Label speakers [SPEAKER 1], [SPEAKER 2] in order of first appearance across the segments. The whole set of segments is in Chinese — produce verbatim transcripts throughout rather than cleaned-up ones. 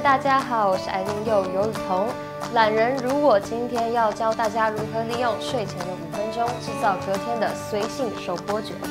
[SPEAKER 1] 大家好，我是爱丁佑尤雨彤。懒人如我今天要教大家如何利用睡前的五分钟，制造隔天的随性手波卷。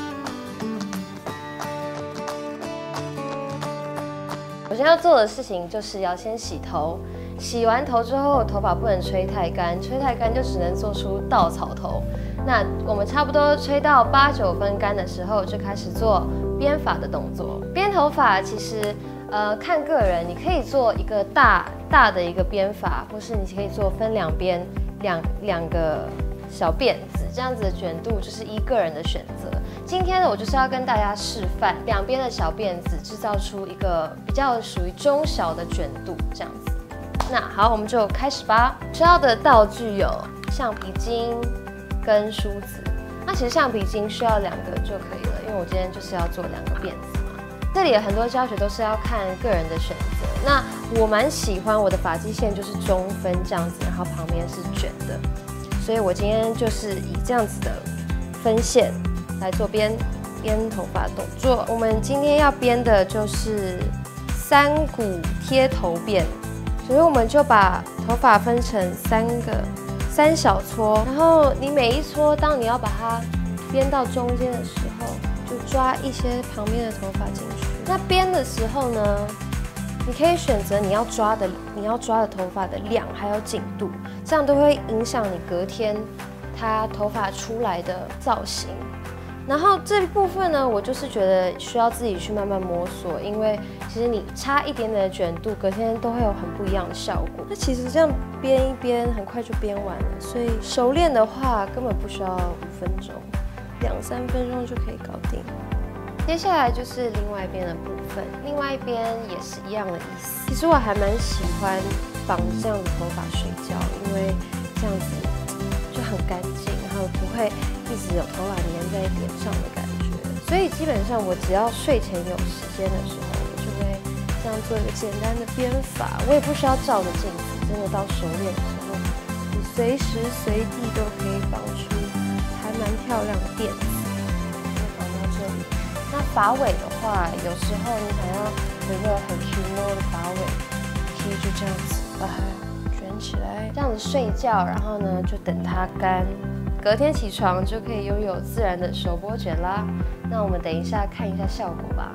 [SPEAKER 1] 首先要做的事情就是要先洗头。洗完头之后，头发不能吹太干，吹太干就只能做出稻草头。那我们差不多吹到八九分干的时候，就开始做编发的动作。编头发其实。 呃，看个人，你可以做一个大大的一个编发，或是你可以做分两边两两个小辫子，这样子的卷度就是依个人的选择。今天呢，我就是要跟大家示范两边的小辫子制造出一个比较属于中小的卷度，这样子。那好，我们就开始吧。需要的道具有橡皮筋跟梳子。那其实橡皮筋需要两个就可以了，因为我今天就是要做两个辫子。 这里的很多教学都是要看个人的选择。那我蛮喜欢我的发际线就是中分这样子，然后旁边是卷的，所以我今天就是以这样子的分线来做编编头发动作。我们今天要编的就是三股贴头辫，所以我们就把头发分成三个三小撮，然后你每一撮，当你要把它编到中间的时候。 就抓一些旁边的头发进去。那编的时候呢，你可以选择你要抓的你要抓的头发的量还有紧度，这样都会影响你隔天它头发出来的造型。然后这部分呢，我就是觉得需要自己去慢慢摸索，因为其实你差一点点的卷度，隔天都会有很不一样的效果。那其实这样编一编，很快就编完了，所以熟练的话根本不需要五分钟。 两三分钟就可以搞定。接下来就是另外一边的部分，另外一边也是一样的意思。其实我还蛮喜欢绑这样子头发睡觉，因为这样子就很干净，然后不会一直有头发粘在脸上的感觉。所以基本上我只要睡前有时间的时候，我就会这样做一个简单的编发。我也不需要照着镜子，真的到熟练的时候，你随时随地都可以绑出。 还蛮漂亮的辫子，就绑到这里。那发尾的话，有时候你想要有一个很 Q 摸的发尾，可以就这样子把它卷起来，这样子睡觉，然后呢就等它干，隔天起床就可以拥有自然的手波卷啦。那我们等一下看一下效果吧。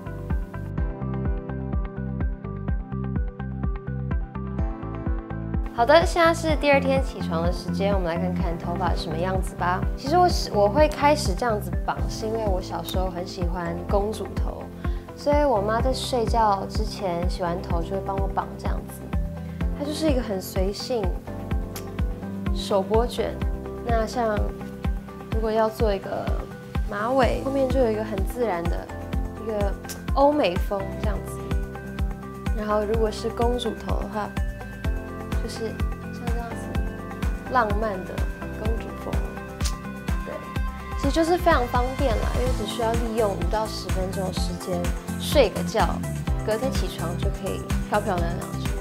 [SPEAKER 1] 好的，现在是第二天起床的时间，我们来看看头发是什么样子吧。其实我我会开始这样子绑，是因为我小时候很喜欢公主头，所以我妈在睡觉之前洗完头就会帮我绑这样子。它就是一个很随性手波卷。那像如果要做一个马尾，后面就有一个很自然的一个欧美风这样子。然后如果是公主头的话。 就是像这样子浪漫的公主风，对，其实就是非常方便啦，因为只需要利用五到十分钟的时间睡个觉，隔天起床就可以漂漂亮亮出